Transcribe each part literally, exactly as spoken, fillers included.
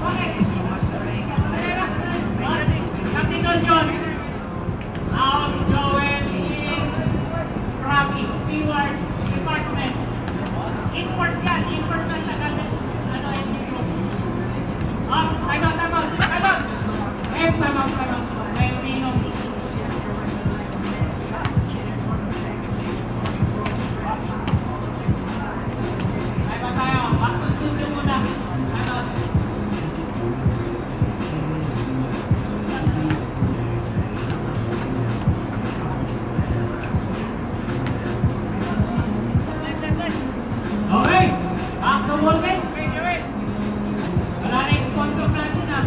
Substitution. Out Joel from Steward Department. Import yan. Import na tagal. Ano yung dito? Ah, time out, time out, time out. Eh, time out, time out. May Rino. Time out tayo. Back to studio muna. Time out. Okay, back to ball game. Wala na yung sponsor natin ha.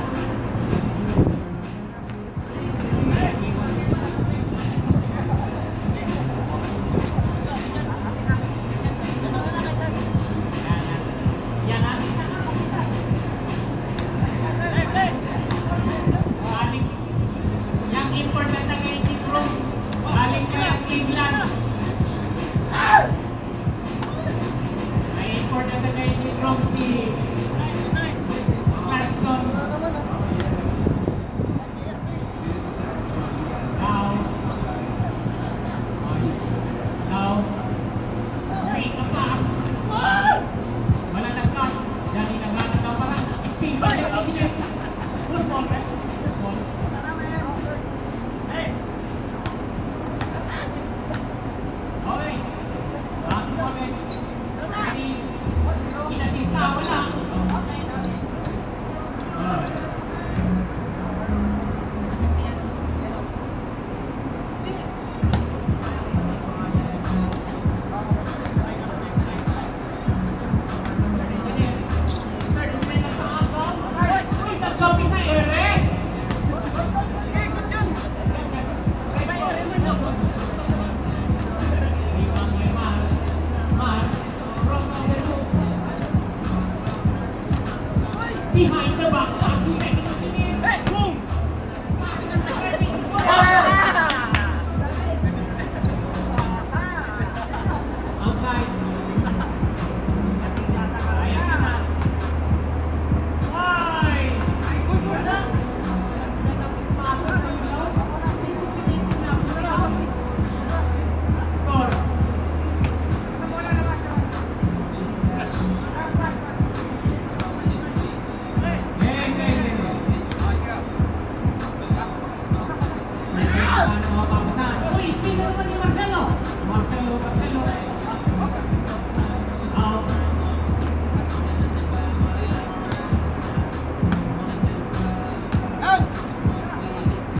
Yan ha. Galing. Yung important na kayo ni Pro. Galing ka yung England. Important na kayo ni Pro si Clarkson. Now. Now. Okay, napas. Wala nagkas. Dali nagana daw pa lang. Spin ba siya? Cross ball, right? Cross ball. Hey! Okay. Back to ball, eh. Ready? Inasita ko lang. Behind the back, pass to second.